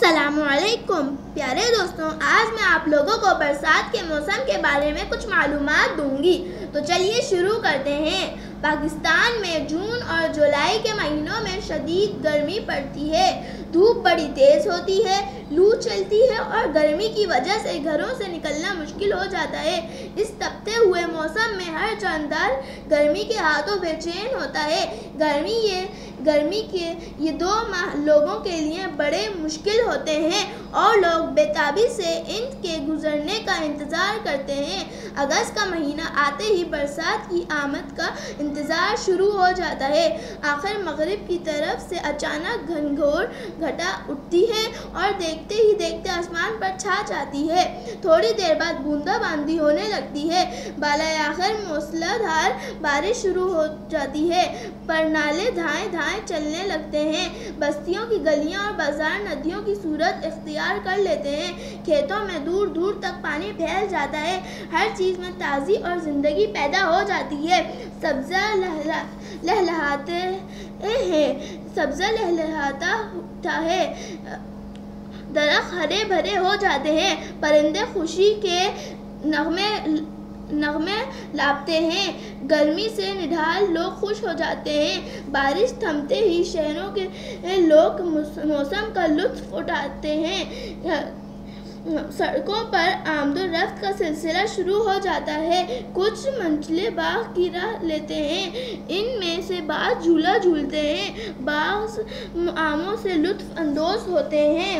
अस्सलाम वालेकुम प्यारे दोस्तों, आज मैं आप लोगों को बरसात के मौसम के बारे में कुछ मालूमात दूंगी। तो चलिए शुरू करते हैं। पाकिस्तान में जून और जुलाई के महीनों में शदीद गर्मी पड़ती है। धूप बड़ी तेज़ होती है, लू चलती है और गर्मी की वजह से घरों से निकलना मुश्किल हो जाता है। इस तपते हुए मौसम में हर जानदार गर्मी के हाथों बेचैन होता है। गर्मी के ये 2 माह लोगों के लिए बड़े मुश्किल होते हैं और लोग बेताबी से इनके गुजरने का इंतज़ार करते हैं। अगस्त का महीना आते ही बरसात की आमद का इंतज़ार शुरू हो जाता है। आखिर मगरिब की तरफ से अचानक घनघोर घटा उठती है और देखते ही देखते आसमान पर छा जाती है। थोड़ी देर बाद बूंदाबांदी होने लगती है। बालाए आखिर मूसलाधार बारिश शुरू हो जाती है। पर नाले धाएं धाएं चलने लगते हैं। बस्तियों की गलियां और बाजार नदियों की सूरत इख्तियार कर लेते हैं। खेतों में दूर दूर तक पानी फैल जाता है। हर चीज़ में ताज़गी और ज़िंदगी पैदा हो जाती है। सब्ज़ा लहलहाता है, दरख्त हरे भरे हो जाते हैं, परिंदे खुशी के नगमे लापते हैं, गर्मी से निढाल लोग खुश हो जाते हैं। बारिश थमते ही शहरों के लोग मौसम का लुत्फ़ उठाते हैं। सड़कों पर आमदोरफ्त का सिलसिला शुरू हो जाता है। कुछ मंजिलें बाग की राह लेते हैं, इनमें से बाज़ झूला झूलते हैं, बाज़ आमों से लुत्फ़ अंदोज़ होते हैं।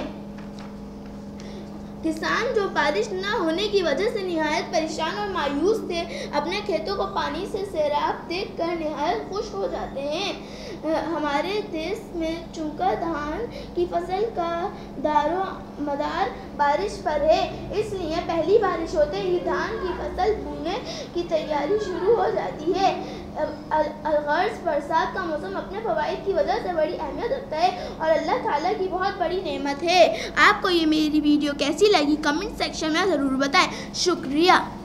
किसान जो बारिश न होने की वजह से निहायत परेशान और मायूस थे, अपने खेतों को पानी से सैराब देखकर निहायत खुश हो जाते हैं। हमारे देश में चूंकि धान की फसल का दारो मदार बारिश पर है, इसलिए पहली बारिश होते ही धान की फसल बोने की तैयारी शुरू हो जाती है। अलगर्ज बरसात का मौसम अपने फ़वाइद की वजह से बड़ी अहमियत रखता है और अल्लाह ताला की बहुत बड़ी नेमत है। आपको ये मेरी वीडियो कैसी लगी कमेंट सेक्शन में ज़रूर बताएं। शुक्रिया।